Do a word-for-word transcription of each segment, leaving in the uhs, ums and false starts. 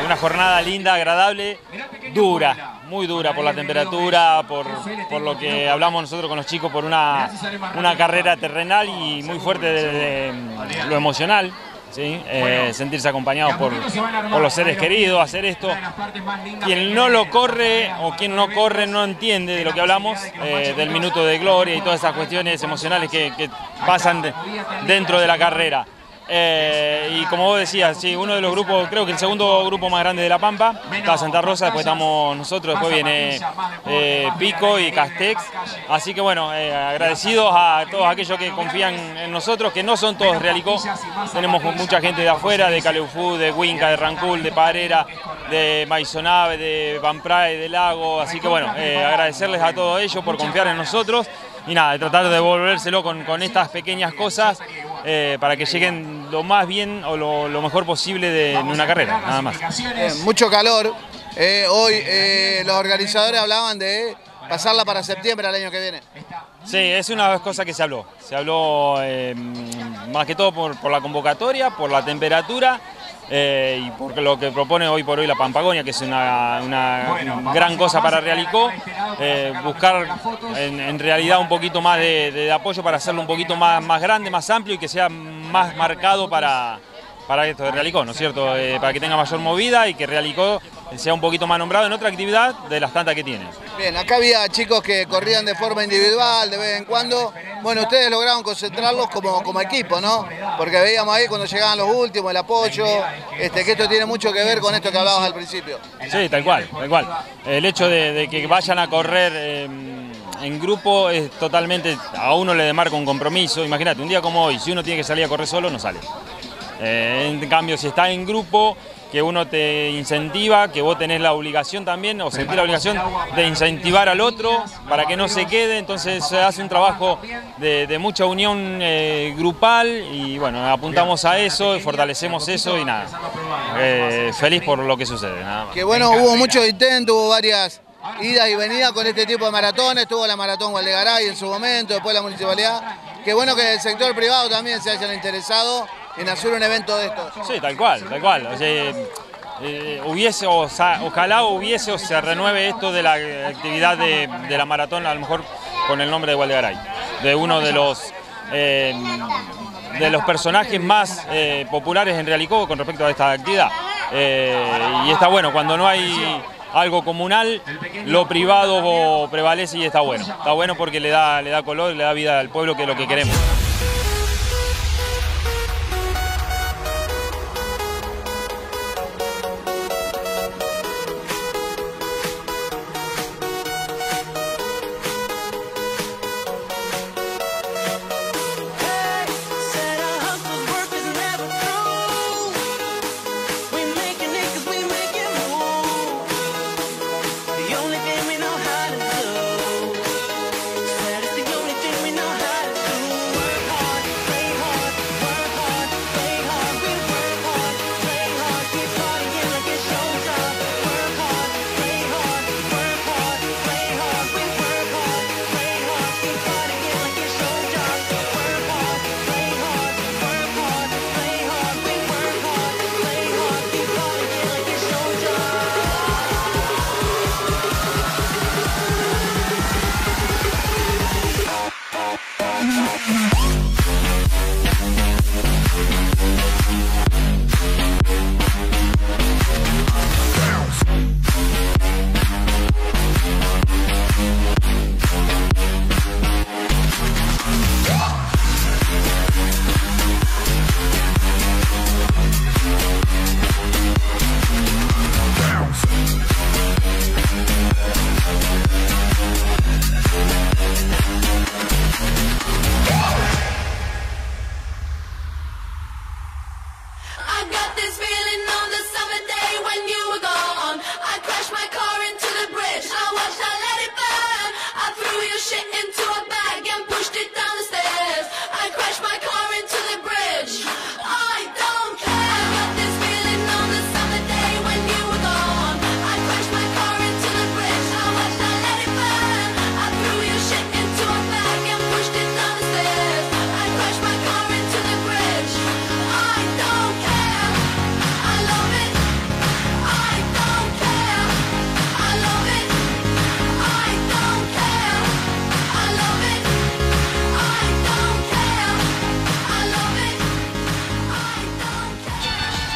una jornada linda, agradable, dura, muy dura por la temperatura, por, por lo que hablamos nosotros con los chicos, por una, una carrera terrenal y muy fuerte de, de, de lo emocional. ¿Sí? Eh, sentirse acompañados por, por los seres queridos, hacer esto. Quien no lo corre o quien no corre no entiende de lo que hablamos, eh, del minuto de gloria y todas esas cuestiones emocionales que, que pasan de, dentro de la carrera. Eh, y como vos decías, sí, uno de los grupos, creo que el segundo grupo más grande de La Pampa, está Santa Rosa, después estamos nosotros, después viene eh, Pico y Castex. Así que bueno, eh, agradecidos a todos aquellos que confían en nosotros, que no son todos Realicó. Tenemos mucha gente de afuera, de Caleufú, de Huinca, de Rancul, de Parera, de Maisonave, de Vanprae, de Lago. Así que bueno, eh, agradecerles a todos ellos por confiar en nosotros y nada, de tratar de devolvérselo con, con estas pequeñas cosas eh, para que lleguen lo más bien o lo, lo mejor posible de, en una carrera, nada más. Eh, mucho calor. Eh, hoy eh, los organizadores hablaban de pasarla para septiembre al año que viene. Sí, es una cosa que se habló. Se habló eh, más que todo por, por la convocatoria, por la temperatura eh, y por lo que propone hoy por hoy la Pampagonia, que es una, una gran cosa para Realicó. Eh, buscar en, en realidad un poquito más de, de apoyo para hacerlo un poquito más, más grande, más amplio y que sea más marcado para, para esto de Realicó, ¿no es cierto? Eh, para que tenga mayor movida y que Realicó sea un poquito más nombrado en otra actividad de las tantas que tiene. Bien, acá había chicos que corrían de forma individual de vez en cuando. Bueno, ustedes lograron concentrarlos como, como equipo, ¿no? Porque veíamos ahí cuando llegaban los últimos, el apoyo, este, que esto tiene mucho que ver con esto que hablabas al principio. Sí, tal cual, tal cual. El hecho de, de que vayan a correr eh, en grupo es totalmente, a uno le demarca un compromiso. Imagínate, un día como hoy, si uno tiene que salir a correr solo, no sale. Eh, en cambio, si está en grupo, que uno te incentiva, que vos tenés la obligación también, o sentís la obligación de incentivar al otro para que no se quede, entonces se hace un trabajo de, de mucha unión eh, grupal y bueno, apuntamos a eso, fortalecemos eso y nada, eh, feliz por lo que sucede, nada más. Que bueno, hubo muchos intentos, hubo varias idas y venidas con este tipo de maratones, tuvo la Maratón Gualdegaray en su momento, después la municipalidad. Qué bueno que el sector privado también se hayan interesado en hacer un evento de estos. Sí, tal cual, tal cual. O sea, eh, hubiese, o sea, ojalá hubiese o se renueve esto de la actividad de, de la maratón, a lo mejor con el nombre de Gualdegaray, de uno de los, eh, de los personajes más eh, populares en Realicó con respecto a esta actividad. Eh, y está bueno, cuando no hay algo comunal, lo privado prevalece y está bueno. Está bueno porque le da, le da color, le da vida al pueblo, que es lo que queremos. Said it's the only thing we know how to do.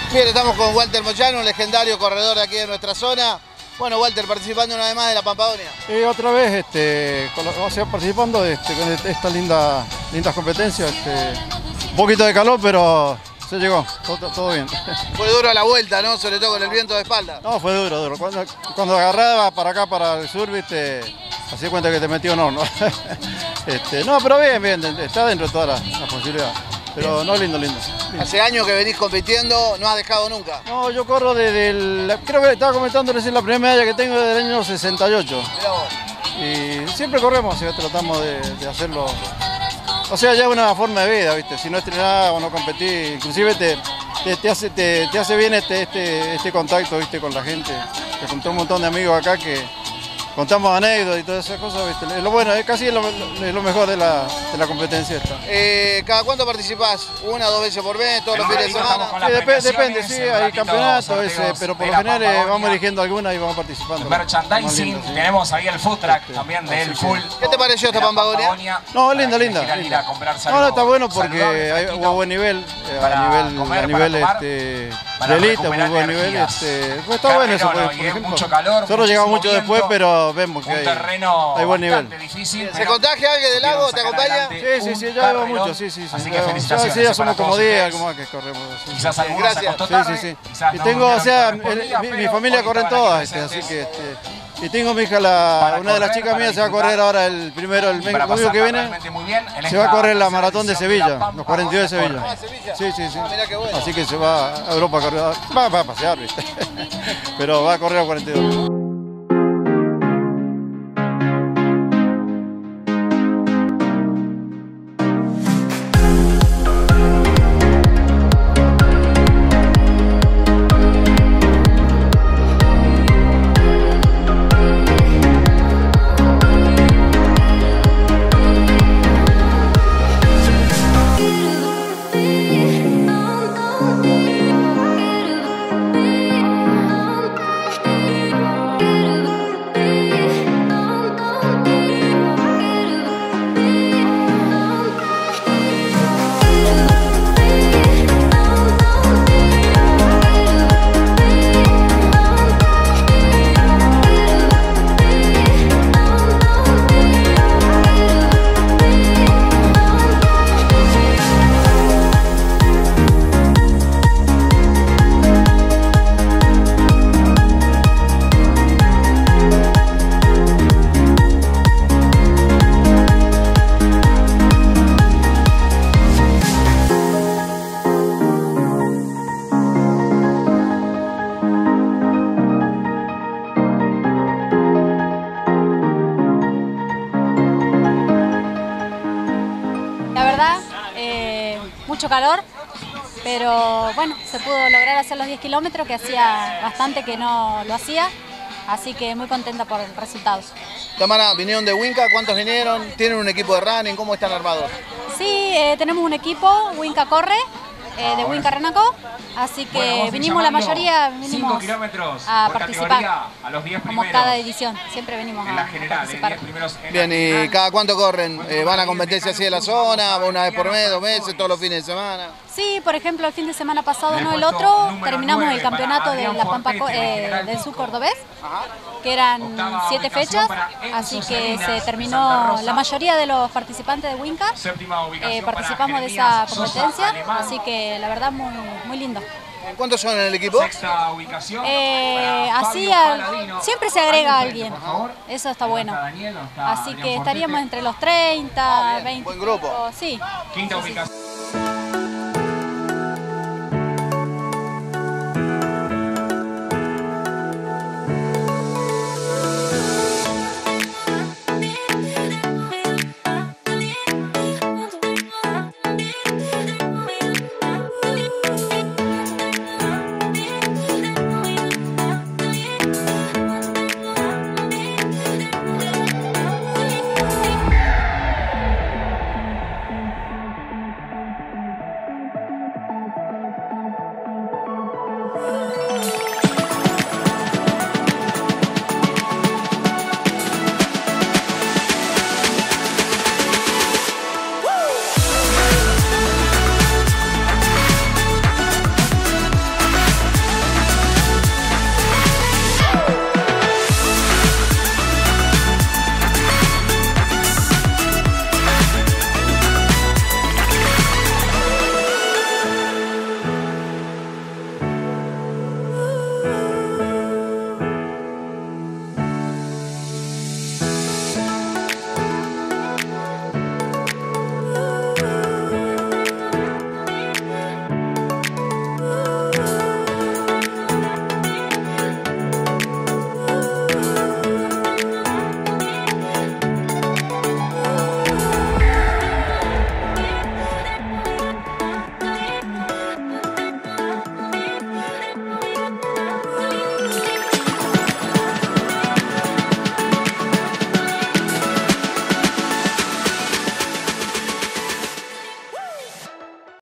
Bien, estamos con Walter Moyano, un legendario corredor de aquí de nuestra zona. Bueno, Walter, participando una vez más de la Pampadonia. Y otra vez, este, con la, o sea, participando este, con estas linda, lindas competencias. Este, un poquito de calor, pero se llegó, todo, todo bien. Fue duro la vuelta, ¿no? Sobre todo con el viento de espalda. No, fue duro, duro. Cuando, cuando agarraba para acá, para el sur, viste, hacía cuenta que te metió en horno. este, no, pero bien, bien, está dentro de todas las, las posibilidades. Pero no, lindo, lindo, lindo. Hace años que venís compitiendo, no has dejado nunca. No, yo corro desde el... Creo que estaba comentando recién la primera medalla que tengo desde el año sesenta y ocho. Mirá vos. Y siempre corremos, o sea, tratamos de, de hacerlo... O sea, ya es una forma de vida, ¿viste? Si no estrenás o no competís, inclusive te, te, te, hace, te, te hace bien este, este, este contacto, ¿viste? Con la gente. Te encontré un montón de amigos acá que contamos anécdotas y todas esas cosas, ¿viste? Es lo bueno, es casi lo, es lo mejor de la, de la competencia esta. Eh, ¿Cada cuánto participás? ¿Una, dos veces por mes, todos los fines de semana? Sí, dep depende, sí, hay campeonatos, ese, pero por lo general eh, vamos eligiendo algunas y vamos participando. Merchandising, lindo, sí. Tenemos ahí el food track Este, también del que, full. ¿Qué te pareció esta Pampadonia? No, linda, linda. linda. No, no, está bueno porque hay, hubo buen nivel, eh, a nivel, comer, a nivel este, de elite, muy buen nivel. Este, pues está bueno eso, por, por ejemplo. Mucho calor, nosotros llegamos mucho viento, después, pero vemos que hay, hay buen nivel. Difícil, ¿Se contagia alguien del lago? ¿Te acompaña? Sí, sí, sí, ya llevo mucho, sí, sí. Así sí, que ya, felicitaciones. Sí, ya somos como diez, algo más que corremos. Sí. Quizás algunos se acostó tarde, sí, sí, sí. Quizás Y no tengo, o sea, por el, día, mi, mi pero familia corren todas, este, así que... Este, y tengo mi hija, la, una de las chicas mías se va a correr ahora el primero, el domingo que viene, se va a correr la maratón de Sevilla, los cuarenta y dos de Sevilla. Ah, Sevilla. Sí, sí, sí. Ah, mirá qué bueno. Así que se va a Europa a correr, va, va a pasear, ¿viste? Pero va a correr a cuarenta y dos. Mucho calor, pero bueno, se pudo lograr hacer los diez kilómetros, que hacía bastante que no lo hacía, así que muy contenta por el resultado. Tamara, vinieron de Winca, ¿cuántos vinieron? ¿Tienen un equipo de running? ¿Cómo están armados? Sí, eh, tenemos un equipo, Winca Corre, eh, de Winca Renaco, así que bueno, vinimos la mayoría vinimos a participar, a los diez como cada edición, siempre venimos a general, participar. Bien, ¿y cada cuánto corren? Eh, ¿Van a competencia así de la zona? ¿Una vez por mes, dos meses, todos los fines de semana? Sí, por ejemplo, el fin de semana pasado, no el otro, terminamos el campeonato de la Pampa eh, del Sur Cordobés, que eran siete fechas, así que se terminó, la mayoría de los participantes de Winca eh, participamos de esa competencia, así que la verdad muy, muy lindo. ¿Cuántos son en el equipo? Eh, así al, siempre se agrega alguien, eso está bueno, así que estaríamos entre los treinta, veinte. Buen grupo. Sí. Quinta ubicación.